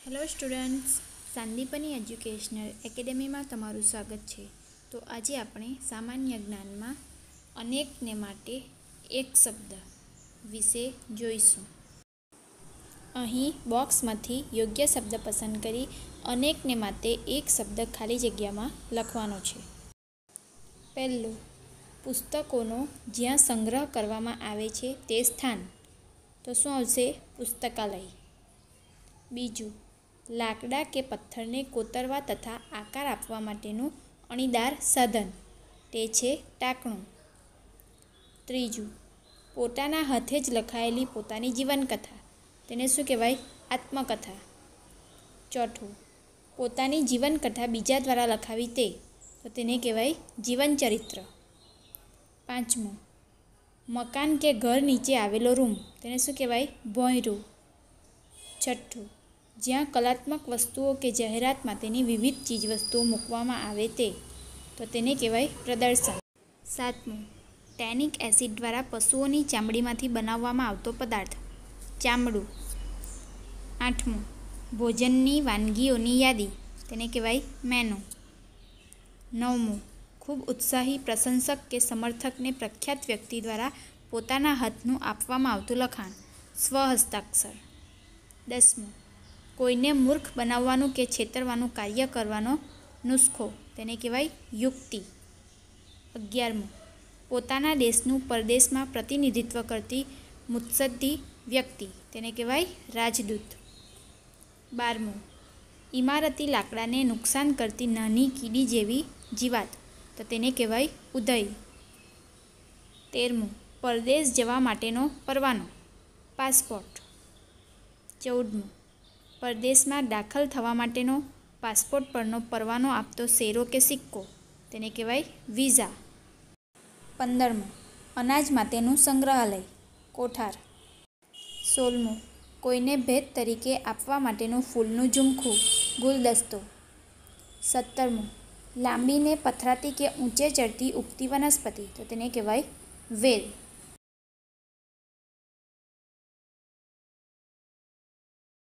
Hello students, Sandipani educational એકેડેમીમાં તમારું સ્વાગત છે। તો આજે આપણે સામાન્ય જ્ઞાનમાં અનેકને માટે એક શબ્દ વિશે જોઈશું। અહીં બોક્સમાંથી યોગ્ય શબ્દ પસંદ કરી અનેકને માટે એક શબ્દ ખાલી જગ્યામાં લખવાનો છે। પહેલું, પુસ્તકોનો જ્યાં સંગ્રહ કરવામાં આવે છે તે સ્થાન, તો શું આવશે? પુસ્તકાલય। બીજું, લાકડા કે પથ્થરને કોતરવા તથા આકાર આપવા માટેનું અણીદાર સાધન, તે છે ટાંકણું। ત્રીજું, પોતાના હાથે જ લખાયેલી પોતાની જીવનકથા, તેને શું કહેવાય? આત્મકથા। ચોથું, પોતાની જીવનકથા બીજા દ્વારા લખાવી તે, તો તેને કહેવાય જીવનચરિત્ર। પાંચમું, મકાન કે ઘર નીચે આવેલો રૂમ, તેને શું કહેવાય? ભોંયરું। છઠ્ઠું, જ્યાં કલાત્મક વસ્તુઓ કે જાહેરાત માટેની વિવિધ ચીજવસ્તુઓ મૂકવામાં આવે તે, તો તેને કહેવાય પ્રદર્શન। સાતમું, ટેનિક એસિડ દ્વારા પશુઓની ચામડીમાંથી બનાવવામાં આવતો પદાર્થ, ચામડું। આઠમું, ભોજનની વાનગીઓની યાદી, તેને કહેવાય મેનુ। નવમું, ખૂબ ઉત્સાહી પ્રશંસક કે સમર્થકને પ્રખ્યાત વ્યક્તિ દ્વારા પોતાના હાથનું આપવામાં આવતું લખાણ, સ્વહસ્તાક્ષર। 10મું, કોઈને મૂર્ખ બનાવવાનું કે છેતરવાનું કાર્ય કરવાનો નુસ્ખો, તેને કહેવાય યુક્તિ। 11મું, પોતાના દેશનું પરદેશમાં પ્રતિનિધિત્વ કરતી મુત્સદ્દી વ્યક્તિ, તેને કહેવાય રાજદૂત। 12મું, ઇમારતી લાકડાને નુકસાન કરતી નાની કીડી જેવી જીવાત, તો તેને કહેવાય ઉધઈ। 13મું, પરદેશ જવા માટેનો પરવાનો, પાસપોર્ટ। 14મું, પરદેશમાં દાખલ થવા માટેનો પાસપોર્ટ પરનો પરવાનો આપતો શેરો કે સિક્કો, તેને કહેવાય વિઝા। 15મું, અનાજ માટેનું સંગ્રહાલય, કોઠાર। 16મું, કોઈને ભેટ તરીકે આપવા માટેનું ફૂલનું ઝુમખું, ગુલદસ્તો। 17મું, લાંબી ને પથરાતી કે ઊંચે ચડતી ઉગતી વનસ્પતિ, તો તેને કહેવાય વેલ।